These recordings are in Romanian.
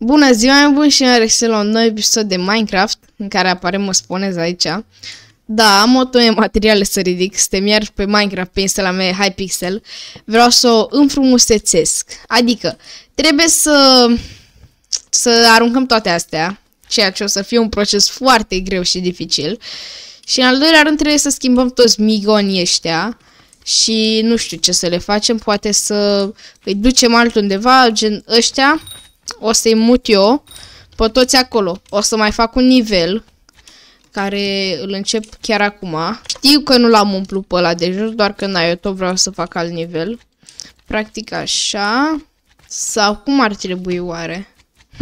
Bună ziua, bun și în la un nou episod de Minecraft, în care apare Mosponez aici. Da, am o tonă de materiale să ridic, suntem iar pe Minecraft, pe instala mea Hypixel. Vreau să o înfrumusețesc, adică trebuie să aruncăm toate astea, ceea ce o să fie un proces foarte greu și dificil. Și în al doilea rând trebuie să schimbăm toți migonii ăștia. Și nu știu ce să le facem, poate să îi ducem altundeva, gen ăștia. O să-i mut eu pe toți acolo. O să mai fac un nivel care îl încep chiar acum. Știu că nu l-am umplut pe ăla de jos, doar că eu tot vreau să fac alt nivel. Practic așa. Sau cum ar trebui oare?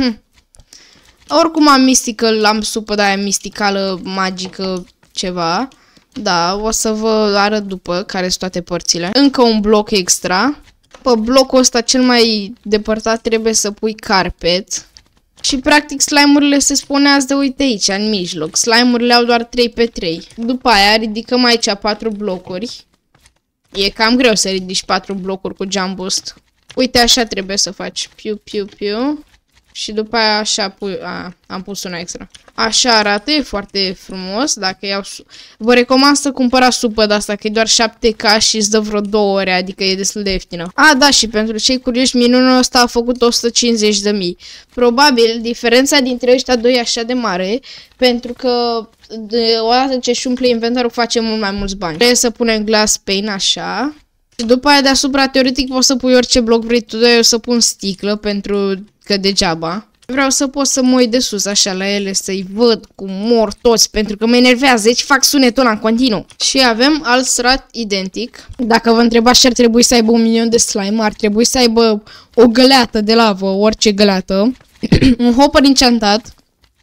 Oricum am mystical, am supă de aia misticală, magică, ceva. Da, o să vă arăt după care sunt toate părțile. Încă un bloc extra. Pe blocul ăsta cel mai depărtat trebuie să pui carpet. Și practic slime-urile se spunează, uite aici, în mijloc. Slime-urile au doar 3x3. După aia ridicăm aici 4 blocuri. E cam greu să ridici 4 blocuri cu jump boost. Uite, așa trebuie să faci. Piu, piu, piu. Și după aia așa am pus una extra. Așa arată, e foarte frumos. Dacă iau vă recomand să cumpărați supă de asta, că e doar 7K și îți dă vreo 2 ore, adică e destul de ieftină. Da, și pentru cei curioși, minunul ăsta a făcut 150.000. Probabil diferența dintre ăștia doi e așa de mare, pentru că odată ce își umple inventarul face mult mai mulți bani. Trebuie să punem glass pane așa. Și după aia deasupra, teoretic, poți să pui orice bloc vrei tu, dar eu să pun sticlă, pentru că degeaba. Vreau să pot să mă uit de sus așa la ele, să-i văd cum mor toți, pentru că mă enervează, deci fac sunetul ăla în continuu. Și avem alt strat identic. Dacă vă întrebați ce ar trebui să aibă 1.000.000 de slime, ar trebui să aibă o găleată de lavă, orice găleată, un hopper enchantat,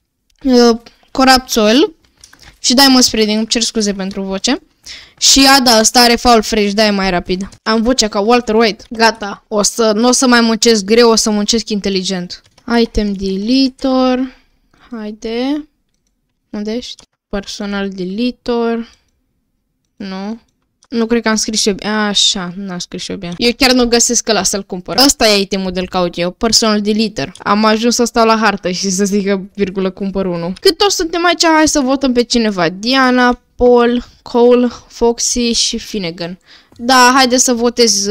corrupt soil și diamond spreading, îmi cer scuze pentru voce. Și da, ăsta are foul fresh, da, e mai rapid. Am vocea ca Walter White. Gata, nu o să mai muncesc greu, o să muncesc inteligent. Item deletor. Haide. Unde ești? Personal deletor. Nu. Nu cred că am scris eu bine. Așa, n-am scris eu bine. Eu chiar nu găsesc ăla să-l cumpăr. Ăsta e itemul de-l caut eu. Personal deletor. Am ajuns să stau la hartă și să zică virgulă cumpăr unul. Cât o suntem aici, hai să votăm pe cineva. Diana, Paul, Cole, Foxy și Finnegan. Da, haide să votez...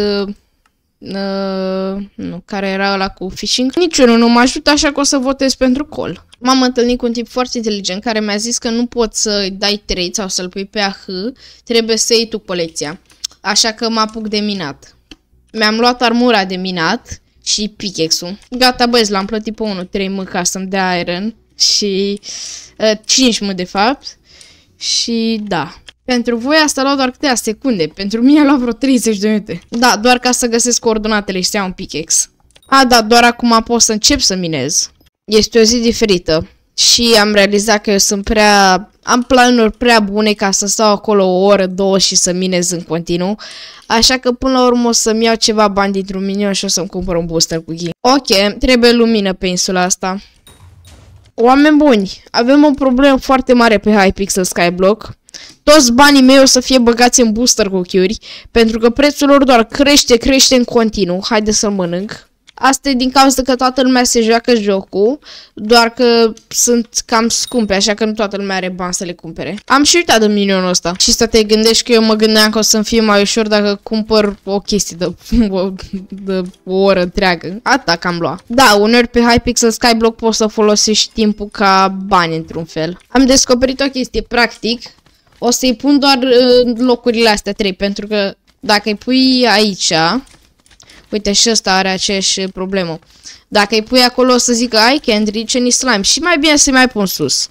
nu, care era ăla cu fishing. Niciunul nu mă ajută, așa că o să votez pentru Cole. M-am întâlnit cu un tip foarte inteligent care mi-a zis că nu poți să dai trade sau să-l pui pe AH, trebuie să iei tu colecția. Așa că mă apuc de minat. Mi-am luat armura de minat și pickaxe-ul. Gata, băieți, l-am plătit pe 1, 3 ca să-mi dea iron și 5 de fapt. Și da. Pentru voi asta lua doar câteva secunde. Pentru mine a luat vreo 30 de minute. Da, doar ca să găsesc coordonatele și să iau un pickaxe. Da, doar acum pot să încep să minez. Este o zi diferită. Și am realizat că eu am planuri prea bune ca să stau acolo o oră, 2 și să minez în continuu. Așa că până la urmă o să-mi iau ceva bani dintr-un minion și o să-mi cumpăr un booster cu ghii. Ok, trebuie lumină pe insula asta. Oameni buni, avem o problemă foarte mare pe Hypixel Skyblock. Toți banii mei o să fie băgați în booster cookie-uri, pentru că prețul lor doar crește în continuu. Haide să mănânc. Asta e din cauza că toată lumea se joacă jocul, doar că sunt cam scumpe, așa că nu toată lumea are bani să le cumpere. Am și uitat de minionul ăsta. Și să te gândești că eu mă gândeam că o să-mi fie mai ușor dacă cumpăr o chestie de o oră întreagă. Atâta că am luat. Da, uneori pe Hypixel Skyblock poți să folosești timpul ca bani într-un fel. Am descoperit o chestie, practic. O să-i pun doar locurile astea 3, pentru că dacă îi pui aici... Uite, și ăsta are aceeași problemă. Dacă îi pui acolo o să zică I can't reach any slime. Și mai bine să-i mai pun sus.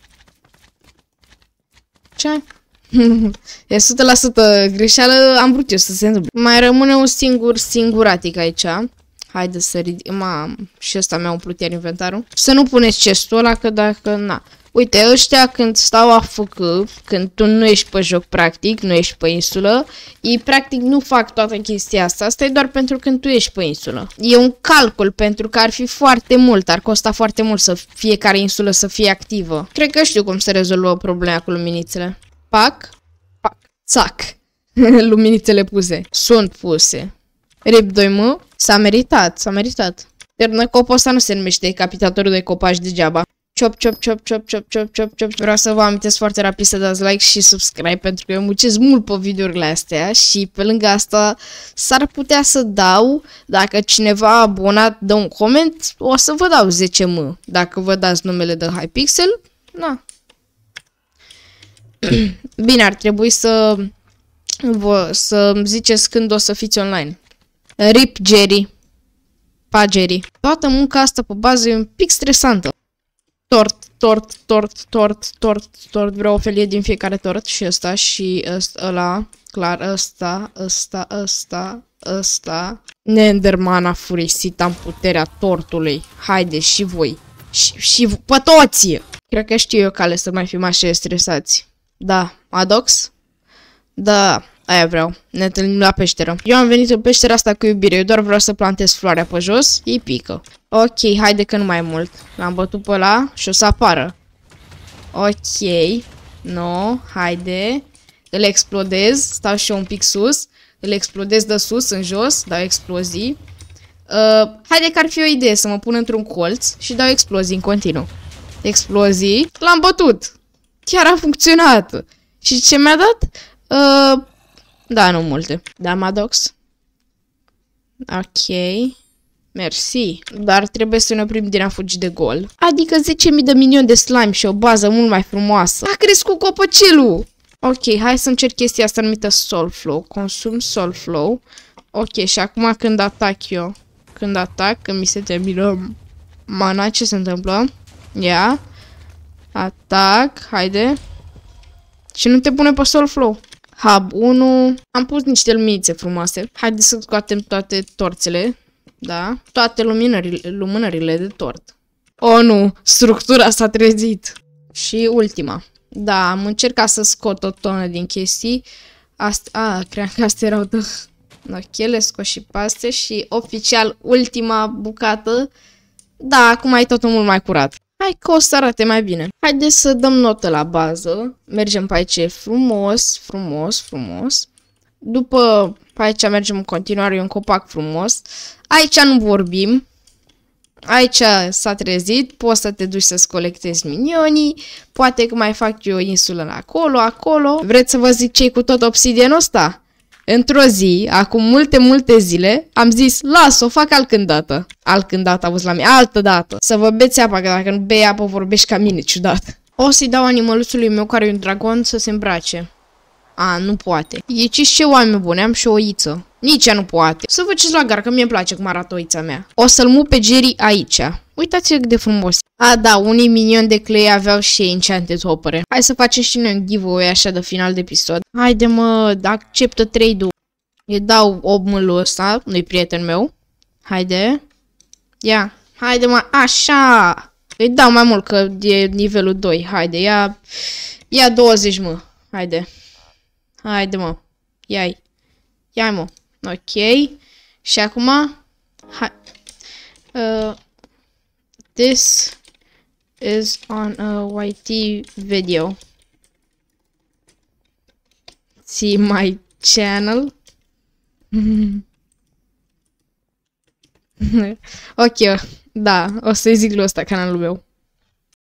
Ce? E 100% greșeală, am vrut eu să se întâmple. Mai rămâne un singuratic aici. Haide să ridic... și ăsta mi-a umplut iar inventarul. Să nu puneți chestul ăla, că dacă... Na. Uite, ăștia când stau AFK, când tu nu ești pe joc practic, nu ești pe insulă, ei practic nu fac toată chestia asta. Asta e doar pentru când tu ești pe insulă. E un calcul pentru că ar fi foarte mult, ar costa foarte mult să fiecare insulă să fie activă. Cred că știu cum se rezolvă problema cu luminițele. Pac, pac, țac. Luminițele puse. Sunt puse. RIP 2M. S-a meritat, s-a meritat. Ternăcopul ăsta nu se numește decapitatorul de copaci degeaba. Ciop, ciop, ciop, ciop, ciop, ciop, ciop, ciop. Vreau să vă amintesc foarte rapid să dați like și subscribe pentru că eu muncesc mult pe videourile astea și pe lângă asta s-ar putea să dau, dacă cineva abonat dă un coment, o să vă dau 10M. Dacă vă dați numele de Hypixel, na. Bine, ar trebui să ziceți când o să fiți online. RIP Jerry. Pa Jerry. Toată munca asta pe bază e un pic stresantă. Tort. Vreau o felie din fiecare tort și ăsta și ăla. Clar, ăsta. Nenderman a furisit, am puterea tortului. Haide și voi. Și pe toți! Cred că știu eu cale să mai fim așa stresați. Da, Adox? Da, aia vreau. Ne întâlnim la peșteră. Eu am venit în peștera asta cu iubire. Eu doar vreau să plantez floarea pe jos. Ei pică. Ok, haide că nu mai mult. L-am bătut pe ăla și o să apară. Ok. No, haide. Îl explodez. Stau și eu un pic sus. Îl explodez de sus în jos. Dau explozii. Haide că ar fi o idee să mă pun într-un colț și dau explozii în continuu. Explozii. L-am bătut. Chiar a funcționat. Și ce mi-a dat? Da, nu multe. Da, Maddox. Ok. Mersi. Dar trebuie să ne oprim din a fugi de gol. Adică 10.000 de milioni de slime și o bază mult mai frumoasă. A crescut copăcelul! Ok, hai să încerc chestia asta numită Soul Flow. Consum Soul Flow. Ok, și acum când atac eu. Când mi se termină mana, ce se întâmplă? Ia. Atac, haide. Și nu te pune pe Soul Flow. Hub 1. Am pus niște luminițe frumoase. Haide să scoatem toate torțele. Da. Toate lumânările de tort. Oh, nu. Structura s-a trezit. Și ultima. Da, am încercat să scot o tonă din chestii. Cream că astea erau de... Ok, le scot și pe astea și oficial ultima bucată. Da, acum e totul mult mai curat. Hai că o să arate mai bine. Haideți să dăm notă la bază. Mergem pe aici frumos. După pe aici mergem în continuare, e un copac frumos. Aici nu vorbim. Aici s-a trezit, poți să te duci să-ți colectezi minionii. Poate că mai fac eu o insulă acolo. Vreți să vă zic ce-i cu tot obsidianul ăsta? Într-o zi, acum multe zile, am zis, las, o fac altcândată. Altcândată, auzi la mine, altă dată. Să vă beți apa, că dacă nu bei apă, vorbești ca mine, ciudat. O să-i dau animăluțului meu, care e un dragon, să se îmbrace. Nu poate. Ghiciți ce, oameni buni, am și o oiță. Nici ea nu poate. Să vă ce la gar, că mie îmi place cum arată oița mea. O să-l mup pe Jerry aici. Uitați-vă cât de frumos. Da, unii minioni de clay aveau și ei enchanted hopere. Hai să facem și noi un giveaway așa de final de episod. Haide mă, acceptă trade-ul. Îi dau obmâlul ăsta, nu-i prieten meu. Haide. Ia, haide mă, așa. Îi dau mai mult că e nivelul 2. Haide, ia 20 mă. Haide mă. Ia mă. Ok. Și acum this is on a YT video. See my channel. Ok, da, o să-i zic lui ăsta canalul meu.